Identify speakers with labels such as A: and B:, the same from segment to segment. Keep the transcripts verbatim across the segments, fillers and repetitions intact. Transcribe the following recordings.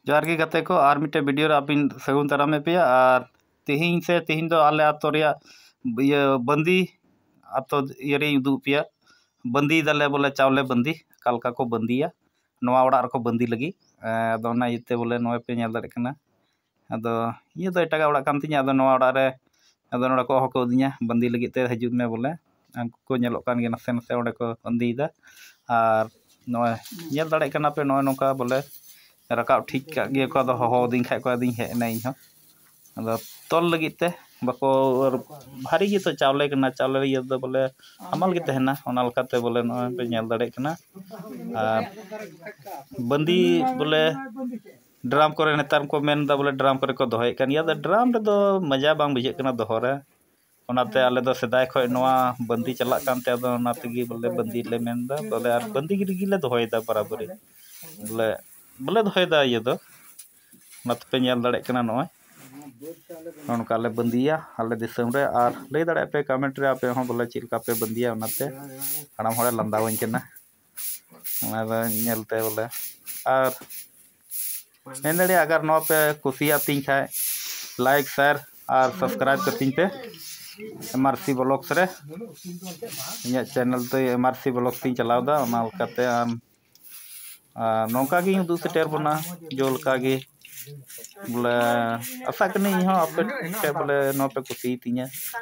A: जोहार गे गाते को आर मिटे वीडियो रे आपिन सगुन दारामे पेया और तेहिं से तेहिं दो आले आतो रेया ये बंदी आतो ये उदुग पेया बंदी दाले बोले चावले बंदी कालका को बंदिया नवा ओड़ा रको बंदी लगी अदो ना इते बोले नोय पे नेल दाड़े कना अदो ये दो एटागा ओड़ा कान तिया अदो नवा ओड़ा रे अदो नोड़ा को हको दिया बंदी लगी ते हजु मे बोले उनको को नेलो कान गे नसे नसे ओडे को बंदीदा और नोय नेल दाड़े कना पे नोय नोका बोले रकाब ठीक का गे को हो दिन खाय को दिन हे नै हो अदो तोल लगी ते बको भारी गे तो चावले कना चावले ये दो बोले हमाल गे तहना ओना लकाते बोले नोय पे नेल दाड़े कना और बंदी बोले ड्राम करे नेतार को मेन दा बोले ड्राम करे को दोहे कन या ड्राम रे दो मजा बांग बुझे कना दोहो रे ओनाते आले दो सदाय खय नोआ बंदी चला कानते अदो ओनाते गे बोले बंदी ले मेन दा बोले आर बंदी गे गे ले दोहोय दा बराबरी बोले बोले दोहे दा ये दो नत पे नेल दाड़े कना नोय नोनका ले बंदिया आले दिसम रे आर ले दाड़े पे कमेंट रे आपे हो बोले चिलका पे बंदिया ओनाते हड़ाम हड़े लंदा वइन कना ओना दो नेलते बोले आर मेन दाड़े अगर नो पे कुसिया तीन खाय लाइक शेयर और सब्सक्राइब करतीन पे एमआरसी ब्लॉग्स रे इया चैनल तो एमआरसी ब्लॉग्स तीन चलावदा ओना लकाते आम नौका गी दू सेटेर बना जो लका गे बोले आशा कनी हो आपे के बोले नो पे कुसी तिया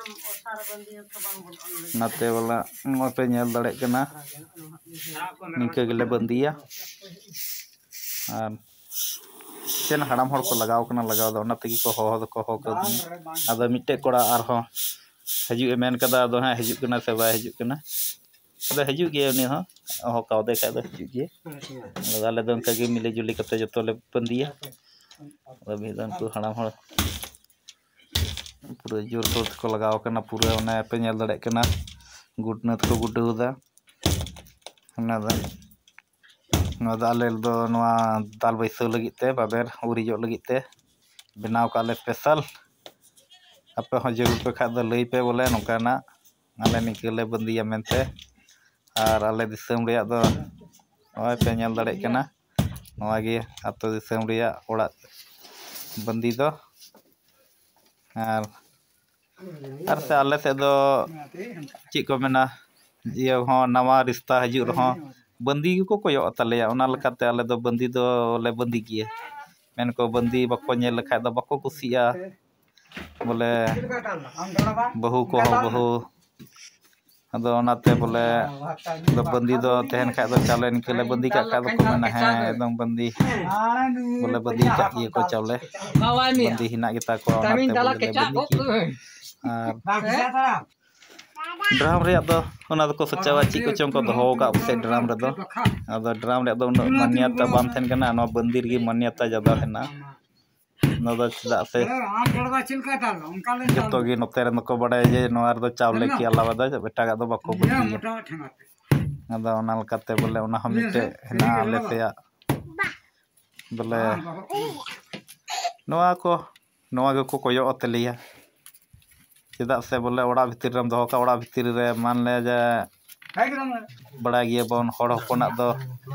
A: नाते बोला नो पे नेल दाड़े कना निके गेले बंदिया और चेन हड़ाम हड़ को लगाव कना लगाव दा ओना तगी को हो को हो को आदो मिटे कोड़ा आर हो हजु मेन कदा आदो हा हजु कना से बाय हजु कना अदो हजु गे उनी हो हो का दे का दो हजु गे लगाले दो उनका गे मिले जुली कते जतो ले बंदिया अदो बेदन को हड़ाम हड़ पूरा जोर जोर को लगाव कना पूरा ओना पे नेल दाड़े कना गुडनत को गुडुदा ओना दा नोदाले दो नोआ दाल बैसो लगी ते बाबेर उरिजो लगी ते बनाव काले स्पेशल आपे हो जरूर पे खा दो लई पे बोले नोकाना आले निकले बंदिया मेनते और आले दिसम रेया दो ओय पे नेल दाड़े कना नोआ गे आतो दिसम रेया ओड़ा बंदी दो और आर से आले से दो ची को मेना ये हो नवा रिश्ता हजु रहो बंदी को कोयो तलेया ओना लकाते आले दो बंदी दो ले बंदी गिए मेन को बंदी बको नेल लखा दो बको कुसिया बोले बहु को हो बहु अदो ओनाते बोले दो बंदी दो तहन खा दो चाले निकले बंदी का का दो को मेना है एकदम बंदी बोले बंदी का ये को चावले बंदी हिना गिता को ओनाते बोले बंदी ड्राम रे दो ओना दो को सचावा ची को चों को दो का से ड्राम रे दो अदो ड्राम रे दो मान्यता बाम थेन कना नो बंदिर गी मान्यता ज्यादा हेना नो दो चदा से जतो गी नोते रे नको बड़े जे नोआर दो चावले की अलावा दो बेटा गा दो बको बंदी अदो ओना लकाते बोले ओना हम मिटे हेना आले सेया बोले नोआ को नोआ गे को कोयो अतलिया चेदा से बोले ओड़ा भितर रम दो का ओड़ा भितर रे मान ले जे बड़ा गिए बन हड़ हपना दो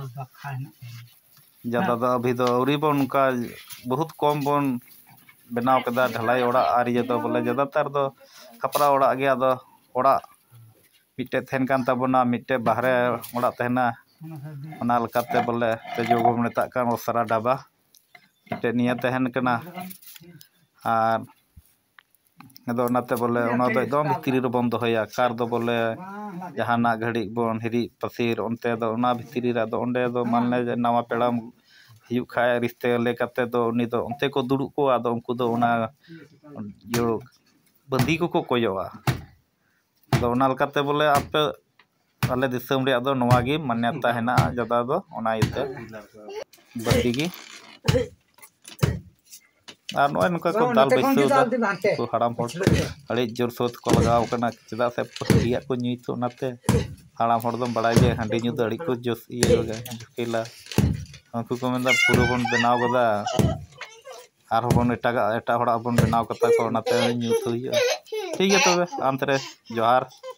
A: ज्यादा दो अभी दो औरी बन का बहुत कम बन बनाव कदा ढलाई ओड़ा आर ये दो बोले ज्यादातर दो खपरा ओड़ा गया दो ओड़ा मिटे थेन कान तबना मिटे बाहरे ओड़ा तहना ओना लकाते बोले ते जो गो मेता कान ओसरा डाबा मिटे निया तहन कना आर अदो नाते बोले ओना दो एकदम भितरी रे बन दोहया कार दो बोले जहाना घड़ी बन हिरी पसीर ओनते दो ओना भितरी रे दो ओंडे दो मानले नवा पेड़ाम हियु खाय रिश्ते ले काते दो उनी दो ओनते को दुड़ु को आदो उनको दो ओना जो बंदी को को कोयोआ दो ओना लकाते बोले आपे आले दिसम रे दो नवा गी मान्यता हेना जदा दो ओना इते बंदी गी और नोय नुका को दाल बैसो को हड़ाम हड़ अड़ी जोर सोत को लगाव कना चदा से पहरिया को न्यूई तो नाते हड़ाम हड़ दम बड़ा जे हंडी न्यू अड़ी को जोस ये लगे जुकेला उनको को मेंदा पूरा बन बनाव गदा आर बन एटा एटा हड़ा बन बनाव कता को नाते न्यू तो ठीक है तबे आंतरे जोहार।